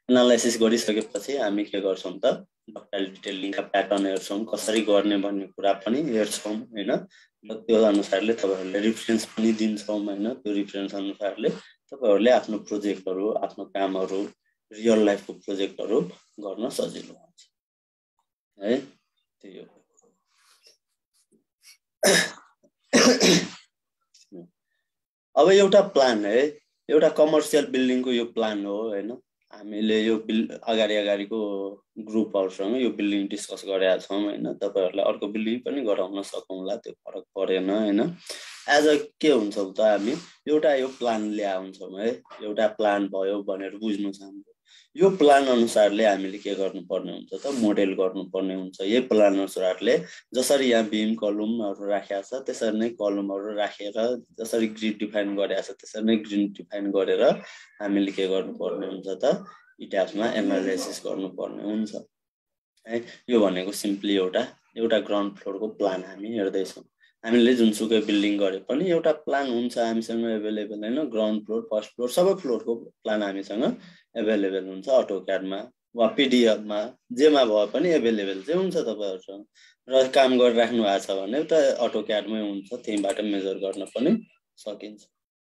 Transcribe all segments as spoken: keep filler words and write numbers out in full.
Analysis गरिसकेपछि हामी के गर्छौं त डक्टाइल डिटेलिङका प्याटर्न हेर्छौं कसरी गर्ने भन्ने कुरा पनि हेर्छौं हैन त्यो अनुसारले तपाईहरुले रेफरेन्स पनि दिन्छौं हैन त्यो रेफरेन्स अनुसारले तपाईहरुले आफ्नो प्रोजेक्टहरु आफ्नो कामहरु रियल लाइफको प्रोजेक्टहरु गर्न सजिलो हुन्छ है त्यो अब एउटा प्लान है एउटा कमर्सियल बिल्डिङको यो प्लान हो हैन हामीले यो अगाडि अगाडिको ग्रुपहरुसँग यो बिल्डिङ डिस्कस गरेका छौं हैन तपाईहरुलाई अर्को बिल्डिङ पनि गराउन सकौंला त्यो फरक परेन हैन एज अ के हुन्छ त हामी एउटा यो प्लान ल्या हुन्छौं है एउटा प्लान भयो भनेर बुझ्नु छ हाम्रो यो प्लान अनुसारले हामीले के गर्नुपर्ने हुन्छ त मोडेल गर्नुपर्ने हुन्छ यही प्लान अनुसारले जसरी यहाँ बीम कलमहरु राखेको छ त्यसरी नै कलमहरु राखेर जसरी ग्रिड डिफाइन गरेको छ त्यसरी नै ग्रिड डिफाइन गरेर हामीले के गर्नुपर्ने हुन्छ त इट्याब्समा एनालाइसिस गर्नुपर्ने हुन्छ है यो भनेको सिम्पली एउटा एउटा ग्राउन्ड फ्लोरको प्लान हामी हेर्दै छौं हामीले जुनसुकै बिल्डिङ गरे पनि एउटा प्लान हुन्छ हामीसँग अवेलेबल हैन ग्राउन्ड फ्लोर फर्स्ट फ्लोर सबै फ्लोरको प्लान हामीसँग अवेलेबल हुन्छ अटोक्याडमा वा पीडीएफमा जेमा भए पनि अवेलेबल चाहिँ हुन्छ तपाईहरुसँग र काम गरिराख्नु भएको छ भने त अटोक्याडमै हुन्छ त्यहीबाट मेजर गर्न पनि सकिन्छ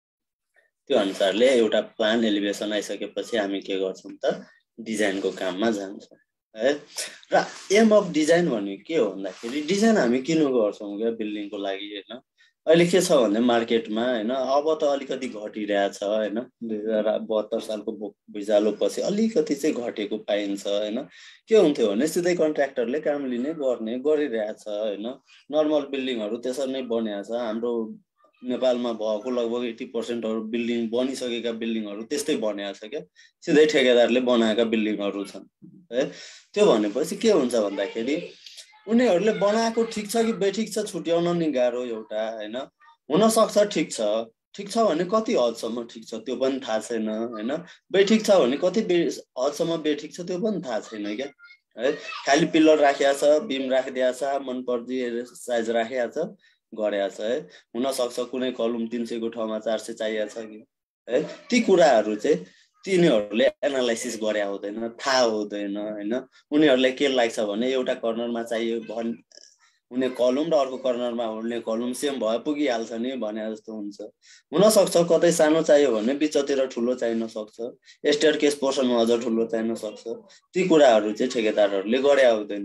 त्यो अनुसारले एउटा प्लान एलिभेसन आइसकेपछि हामी के गर्छौं त डिजाइनको काममा जान्छौं है र एम अफ डिजाइन भनेको के हो भन्दाखेरि डिजाइन हामी किन गर्छौं के बिल्डिङको लागि हैन अहिले के छ भने मार्केटमा हैन अब त अलिकति घटिरहेछ हैन दुई हजार बहत्तर सालको भुइँचालो पछि अलिकति चाहिँ घटेको पाइन्छ हैन के हुन्थ्यो भने सिधै कन्ट्र्याक्टरले काम लिने गर्ने गरिरहेछ हैन नर्मल बिल्डिङहरु त्यसरी नै बनेको छ हाम्रो नेपालमा भएको लगभग अस्सी प्रतिशत हरु बिल्डिङ बनिसकेका बिल्डिङहरु त्यस्तै बनेको छ के सिधै ठेकेदारले बनाएका बिल्डिङहरु छन् है त्यो भनेपछि के हुन्छ भन्दाखेरि उनीहरुले बनाएको ठीक छ कि बेठिक छ छुट्याउन नि गाह्रो एउटा हैन हुन सक्छ ठीक छ ठीक छ भने कति हदसम्म ठीक छ त्यो पनि थाहा छैन हैन बेठिक छ भने कति हदसम्म बेठिक छ त्यो पनि थाहा छैन के है खाली पिलर राखेको छ बीम राखिदिएको छ मन पर्दी साइज राखेको छ गरेको छ है हुन सक्छ कुनै कलम तीन सय को ठाउँमा चार सय चाहिएको छ कि है ती कुराहरु चाहिँ तिनीहरुले एनालाइसिस गरे हुँदैन थाहा हुँदैन हैन उनीहरुलाई के लाग्छ भने एउटा कर्नरमा चाहियो भन उनी कलम र अर्को कर्नरमा हुने कलम सेम भए पुगिहाल्छ नि भने जस्तो हुन्छ हुन सक्छ कतै सानो चाहियो भने बिचतिर ठुलो चाहिन सक्छ स्टेयर केस पोर्सनमा अझ ठुलो चाहिन सक्छ ती कुराहरु चाहिँ ठेकेदारहरुले गरे हुँदैन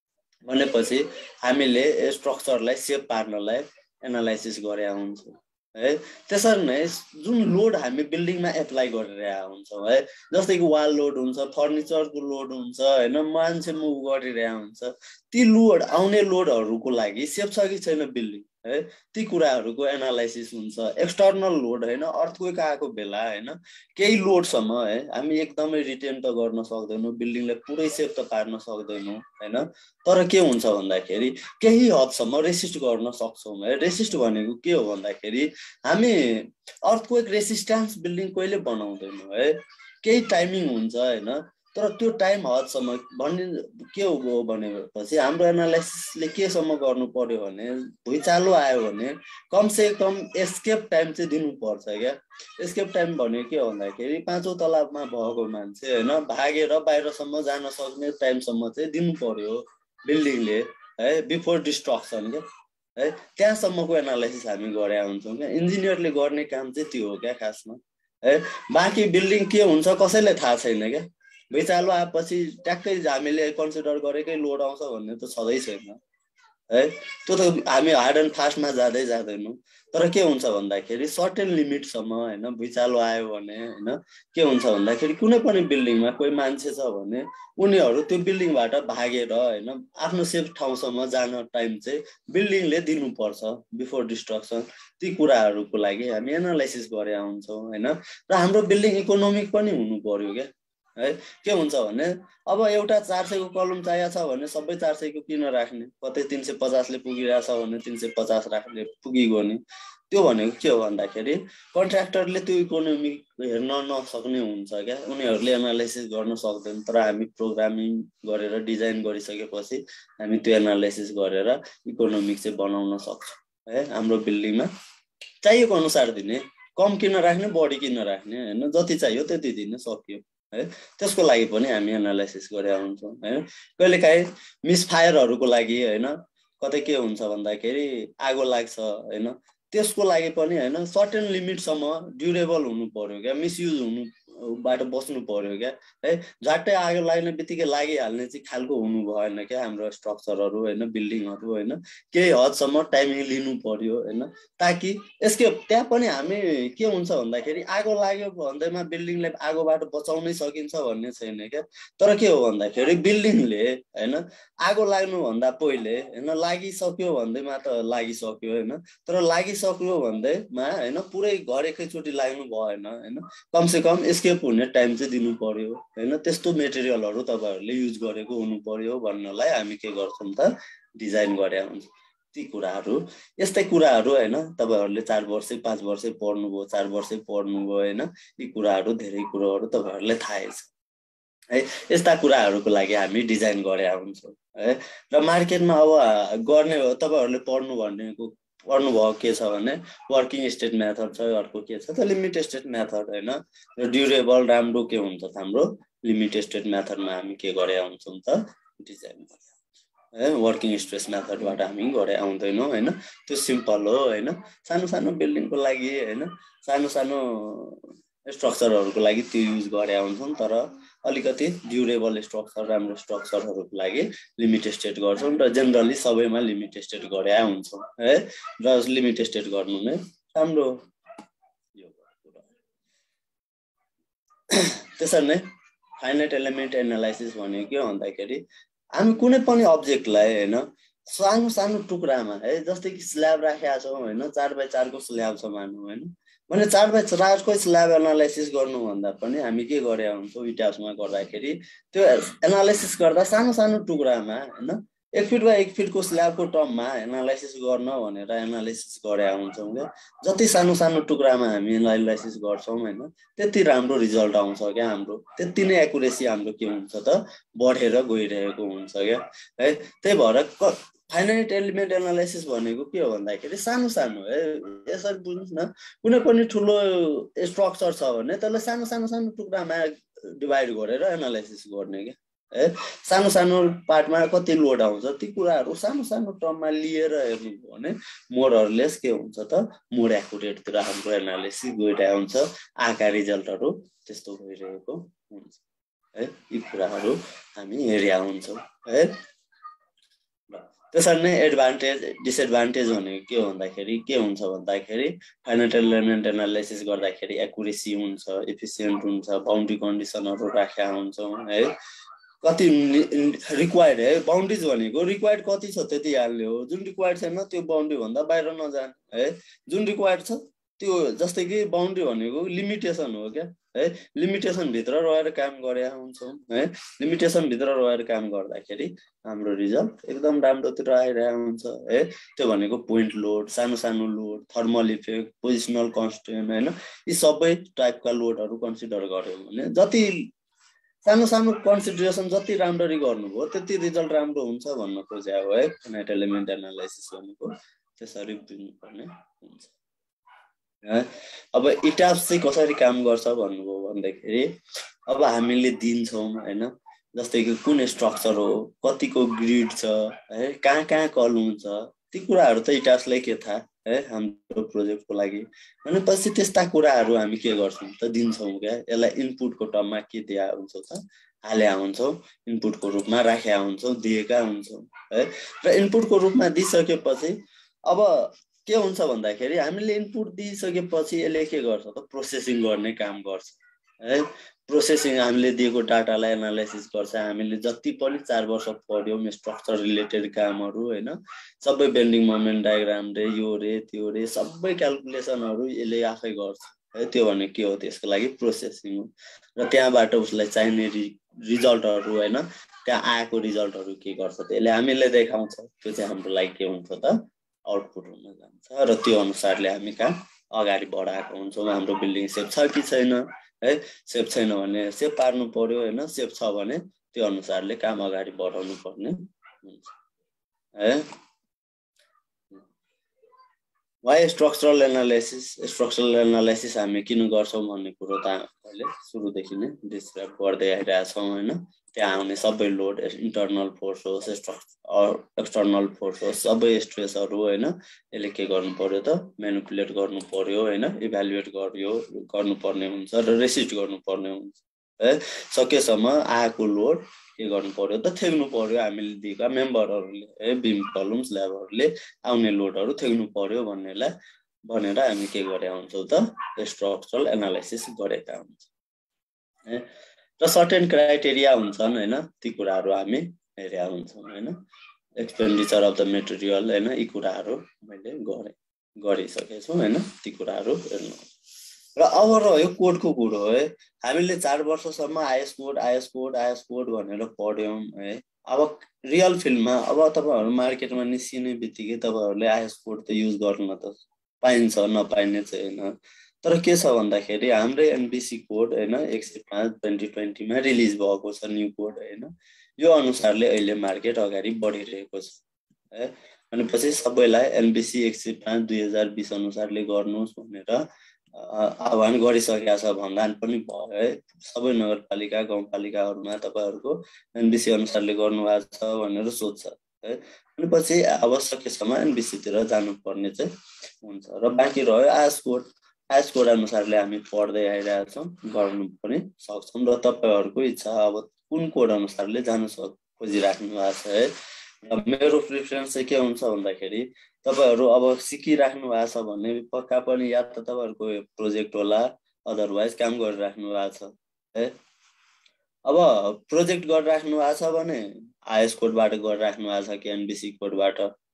भनेपछि हामीले स्ट्रक्चरलाई सेप पार्नलाई एनालाइसिस गरे हुन्छ है त्यसरी नै जुन लोड हामी बिल्डिङमा एप्लाई गरिरहेका हुन्छौं है जस्तै कि वाल लोड हुन्छ फर्निचरको लोड हुन्छ हैन मान्छे मुभ गरिरहेका हुन्छ ती लोड आउने लोडहरुको लागि सेफ छ कि छैन बिल्डिङ है ती कुराहरुको एनालाइसिस हुन्छ एक्सटर्नल लोड हैन अर्थक्वेक आएको बेला हैन केही लोडसम्म है हामी एकदमै रिटेन त गर्न सक्दैनौं बिल्डिङलाई पुरै सेफ त पार्न सक्दैनौं हैन तर के हुन्छ भन्दाखेरि केही हदसम्म रेसिस्ट गर्न सक्छौं है रेसिस्ट भनेको के हो भन्दाखेरि हामी अर्थक्वेक रेसिस्टेन्स बिल्डिङ कहिले बनाउँदैनौं है केही टाइमिङ हुन्छ हैन तर त्यो टाइम हदसम्म भन्ने के हो भनेपछि हाम्रो एनालाइसिसले के सम्म गर्नु पर्यो भने भुइँचालो आयो भने कम से कम एस्केप टाइम चाहिँ दिनु पर्छ क्या एस्केप टाइम भनेको के हो भन्दाखेरि पाँचौं तलामा भएको मान्छे हैन भागेर बाहिरसम्म जान सक्ने टाइमसम्म चाहिँ दिनु पर्यो बिल्डिङले है बिफोर डिस्ट्रक्सन के है त्यहाँसम्मको एनालाइसिस हामी गरे हुन्छौं के इन्जिनियरले गर्ने काम चाहिँ त्यो हो क्या खासमा है बाँकी बिल्डिङ के हुन्छ कसैलाई थाहा छैन क्या भुइँचालो आएपछि ट्याक्कै हामीले कन्सिडर गरेकै लोड आउँछ भन्ने त छँदै छैन है त्यो त हामी हार्ड एन्ड फास्टमा जाँदै जाँदैनौं तर के हुन्छ भन्दाखेरि सर्टेन लिमिटसम्म हैन भुइँचालो आयो भने हैन के हुन्छ भन्दाखेरि कुनै पनि बिल्डिङमा कोही मान्छे छ भने उनीहरु त्यो बिल्डिङबाट भागेर हैन आफ्नो सेफ ठाउँसम्म जान टाइम चाहिँ बिल्डिङले दिनुपर्छ बिफोर डिस्ट्रक्सन ती कुराहरुको लागि हामी एनालाइसिस गरे हुन्छौं हैन र हाम्रो बिल्डिङ इकोनोमिक पनि हुनु पर्यो के है के हुन्छ भने अब एउटा चार सय को कलम चाहिएको छ भने सबै चार सय को किन राख्ने कतै तीन सय पचास ले पुगिरहेछ भने तीन सय पचास राख्ने पुगिगयो नि त्यो भनेको के हो भन्दाखेरि कन्ट्र्याक्टरले त्यो इकोनोमी हेर्न नसक्ने हुन्छ क्या उनीहरुले एनालाइसिस गर्न सक्दैन तर हामी प्रोग्रामिङ गरेर डिजाइन गरिसकेपछि हामी त्यो एनालाइसिस गरेर इकोनोमिक चाहिँ बनाउन सक्छौं है हाम्रो बिल्डिङमा चाहिएको अनुसार दिने कम किन राख्ने बढी किन राख्ने हैन जति चाहियो त्यति दिने सक्यो है त्यसको लागि पनि हामी एनालाइसिस गरेका हुन्छौँ हैन कहिलेकाहीँ मिसफायरहरूको लागि हैन कतै के हुन्छ भन्दाखेरि आगो लाग्छ हैन त्यसको लागि पनि हैन सर्टेन लिमिटसम्म ड्युरेबल हुनु पर्यो क्या मिसयुज हुनु बाट बस्नु पर्यो क्या है झट्टै आगो लाग्ने बित्तिकै लागिहाल्ने चाहिँ खालको हुनु भएन क्या हाम्रो स्ट्रक्चरहरू हैन बिल्डिङहरू हैन केही हदसम्म टाइमिङ लिनु पर्यो हैन ताकि यसको त्यहाँ पनि हामी के हुन्छ भन्दाखेरि आगो लाग्यो भन्दैमा बिल्डिङलाई आगोबाट बचाउनै सकिन्छ भन्ने छैन क्या तर के हो भन्दाखेरि बिल्डिङले हैन आगो लाग्नु भन्दा पहिले हैन लागिसक्यो भन्दैमा त लागिसक्यो हैन तर लागिसक्यो भन्दैमा हैन पुरै घर एकैचोटी लाग्नु भएन हैन कमसे कम एस्केप हुने टाइम चाहिँ दिनु पर्यो हैन त्यस्तो मेटेरियलहरू तपाईहरुले युज गरेको हुनु पर्यो भन्नलाई हामी के गर्छौं त डिजाइन गरे हुन्छ ती कुराहरू यस्तै कुराहरू हैन तपाईहरुले चार वर्ष पाँच वर्ष पढ्नुभयो चार वर्ष पढ्नुभयो हैन यी कुराहरू धेरै कुराहरू तपाईहरुले थाहै छ है यस्ता कुराहरूको लागि हामी डिजाइन गरे हुन्छौं है र मार्केटमा अब गर्ने हो तपाईहरुले पढ्नु भनेको पढ्नु भयो के छ भने वर्किङ स्टेट मेथड छ अर्को के छ त लिमिट स्टेट मेथड हैन र ड्युरेबल राम्रो के हुन्छ त हाम्रो लिमिट स्टेट मेथडमा हामी के गरे हुन्छौं त डिजाइन गरे है वर्किङ स्ट्रेस मेथडबाट हामी गरे आउँदैनौं हैन त्यो सिम्पल हो हैन सानो सानो बिल्डिङको लागि हैन सानो सानो स्ट्रक्चरहरुको लागि त्यो युज गरे हुन्छौं तर अलिकति ड्युरेबल स्ट्रक्चर राम्रो स्ट्रक्चरहरुको लागि लिमिट स्टेट गर्छौं र जनरली सबैमा लिमिट स्टेट गरे हुन्छौं है र लिमिट स्टेट गर्नु नै राम्रो यो कुरा त्यसैले नै फाइनाइट एलिमेन्ट एनालाइसिस भनेको के भन्दाखेरि हामी कुनै पनि अब्जेक्टलाई हैन सानो सानो टुक्रामा है जस्तै कि स्ल्याब राखेका छौं हैन चार बाइ चार को स्ल्याब छ मान्नु हैन भने चार बाइ चार को स्ल्याब एनालाइसिस गर्नु भन्दा पनि हामी के गरे हुन्छौं इटाब्समा गर्दाखेरि त्यो एनालाइसिस गर्दा सानो सानो टुक्रामा हैन एक फिट बाइ एक फिट को स्ल्याबको टर्ममा एनालाइसिस गर्न भनेर एनालाइसिस गरे हुन्छौं के जति सानो सानो टुक्रामा हामी एनालाइसिस गर्छौं हैन त्यति राम्रो रिजल्ट आउँछ के हाम्रो त्यति नै एक्युरेसी हाम्रो के हुन्छ त बढेर गइरहेको हुन्छ के है त्यही भएर फाइनाइट एलिमेन्ट एनालाइसिस भनेको के हो भन्दाखेरि सानो सानो है यसरी बुझ्नुस् न कुनै पनि ठुलो स्ट्रक्चर छ भने त्यसलाई सानो सानो सानो टुक्रामा डिभाइड गरेर एनालाइसिस गर्ने के है सानो सानो पार्टमा कति लोड आउँछ ती कुराहरू सानो सानो टर्ममा लिएर हेर्नु भने मोरलेस के हुन्छ त मोर एक्युरेट तिर हाम्रो एनालाइसिस गइरहेको हुन्छ आका रिजल्टहरू त्यस्तो भइरहेको हुन्छ है यी कुराहरू हामी हेरेका हुन्छौं है त्यसरी नै एडभान्टेज डिसएडभान्टेज भनेको के हो भन्दाखेरि के हुन्छ भन्दाखेरि फाइनाइट एलिमेन्ट एनालाइसिस गर्दाखेरि एक्युरेसी हुन्छ एफिसिएन्ट हुन्छ बाउन्ड्री कन्डिसनहरु राखेका हुन्छौं है कति रिक्वायर्ड है बाउन्ड्रीज भनेको रिक्वायर्ड कति छ त्यति हाल्ने हो जुन रिक्वायर्ड छैन त्यो बाउन्ड्री भन्दा बाहिर नजान है जुन रिक्वायर्ड छ त्यो जस्तै कि बाउन्ड्री भनेको लिमिटेसन हो क्या है लिमिटेसन भित्र रहेर काम गरे हुन्छौं है लिमिटेसन भित्र रहेर काम गर्दाखेरि हाम्रो रिजल्ट एकदम राम्रोतिर आइरहेको हुन्छ है त्यो भनेको पोइन्ट लोड सानो सानो load thermal effect positional constraint हैन यी सबै टाइपका लोडहरु कन्सिडर गर्यो भने जति सानो सानो कन्सिडरेसन जति राम्ररी गर्नुभयो त्यति रिजल्ट राम्रो हुन्छ भन्न खोजेको हो है फाइनाइट एलिमेन्ट एनालाइसिस भनेको त्यसरी बुझ्नुपर्ने हुन्छ अब इटाब्स चाहिँ कसरी काम गर्छ भन्नुभयो भन्दाखेरि अब हामीले दिन्छौं हैन जस्तै कि कुन स्ट्रक्चर हो कतिको ग्रिड छ है कहाँ कहाँ कलम छ ती कुराहरू त इटाब्सलाई के थाहा है हाम्रो प्रोजेक्टको लागि अनि पछि त्यस्ता कुराहरू हामी के गर्छौं त दिन्छौं क्या यसलाई इनपुटको टर्ममा के दिया हुन्छ त हाल्या हुन्छौं इनपुटको रूपमा राखेका हुन्छौं दिएका हुन्छौं है र इनपुटको रूपमा दिइसकेपछि अब के हुन्छ भन्दाखेरि हामीले इनपुट दिइसकेपछि यसले के गर्छ त प्रोसेसिङ गर्ने काम गर्छ है प्रोसेसिङ हामीले दिएको डाटालाई एनालाइसिस गर्छ हामीले जति पनि चार वर्ष पढ्यौं स्ट्रक्चर रिलेटेड कामहरु हैन सबै बेन्डिङ मोमेन्ट डायग्राम रे यो रे त्यो रे सबै क्याल्कुलेसनहरु यसले आफै गर्छ है त्यो भने के हो त्यसको लागि प्रोसेसिङ हो र त्यहाँबाट उसलाई चाहिने रिजल्टहरु हैन त्यहाँ आएको रिजल्टहरु के गर्छ त्यसले हामीले देखाउँछ त्यो चाहिँ हाम्रो लागि के हुन्छ त आउटपुट हुन जान्छ र त्यो अनुसारले हामी काम अगाडि बढाएको हुन्छौं हाम्रो बिल्डिङ सेफ छ कि छैन है सेफ छैन भने सेफ पार्नु पर्यो हैन सेफ छ भने त्यो अनुसारले काम अगाडि बढाउनु पर्ने हुन्छ है why structural analysis structural analysis हामी किन गर्छौँ भन्ने कुरो त अहिले सुरुदेखि नै डिस्क्राइब गर्दै आइरहेछौँ होइन। त्यहाँ आउने सबै लोड इन्टरनल फोर्स होस् एक्सटर्नल फोर्स होस् सबै स्ट्रेसहरू होइन यसले के गर्नु पर्यो त म्यानिपुलेट गर्नु पर्यो होइन इभ्यालुएट गर्यो गर्नुपर्ने हुन्छ र रेसिस्ट गर्नुपर्ने हुन्छ है। सकेसम्म आएको लोड के गर्नु पर्यो त थेग्नु पर्यो हामीले दिएका मेम्बरहरूले है बिम कलम स्ल्याबहरूले आउने लोडहरू थेग्नु पर्यो भन्नेलाई भनेर हामी के गरेका हुन्छौँ त स्ट्रक्चरल एनालाइसिस गरेका हुन्छौँ है। र सर्टेन क्राइटेरिया हुन्छन् होइन ती कुराहरू हामी हेरेका हुन्छौँ होइन। एक्सपेन्डिचर अफ द मेटेरियल होइन यी कुराहरू मैले गरेँ गरिसकेको छु होइन ती कुराहरू हेर्नु। र अब र यो कोडको कुरो है हामीले चार वर्षसम्म IS code IS code IS code भनेर पढ्यौँ है। अब रियल फिल्डमा अब तपाईँहरू मार्केटमा निस्किने बित्तिकै तपाईँहरूले आइएस कोड त युज गर्न त पाइन्छ नपाइने चाहिँ होइन। तर के छ भन्दाखेरि हाम्रै एनबिसी कोड होइन एक सय पाँच ट्वेन्टी ट्वेन्टीमा रिलिज भएको छ न्यू कोड होइन। यो अनुसारले अहिले मार्केट अगाडि बढिरहेको छ है। भनेपछि सबैलाई एनबिसी एक सय पाँच दुई हजार बिस अनुसारले गर्नुहोस् भनेर आह्वान गरिसकेका छ भन्दा पनि भयो है। सबै नगरपालिका गाउँपालिकाहरूमा तपाईँहरूको एनबिसी अनुसारले गर्नुभएको छ भनेर सोध्छ है। भनेपछि आवश्यकसम्म एनबिसीतिर जानुपर्ने चाहिँ हुन्छ। र बाँकी रह्यो आइएस कोड आइएस कोड अनुसारले हामी पढ्दै आइरहेका छौँ गर्नु पनि सक्छौँ। र तपाईँहरूको इच्छा अब कुन कोड अनुसारले जानु सक खोजिराख्नु भएको छ है। र मेरो प्रिफरेन्स चाहिँ के हुन्छ भन्दाखेरि तपाईँहरू अब सिकिराख्नु भएको छ भने पक्का पनि या त तपाईँहरूको प्रोजेक्ट होला अदरवाइज काम गरिराख्नु भएको छ है। अब प्रोजेक्ट गरिराख्नु भएको छ भने आइएस कोडबाट गरिराख्नु भएको छ कि एनबिसी कोडबाट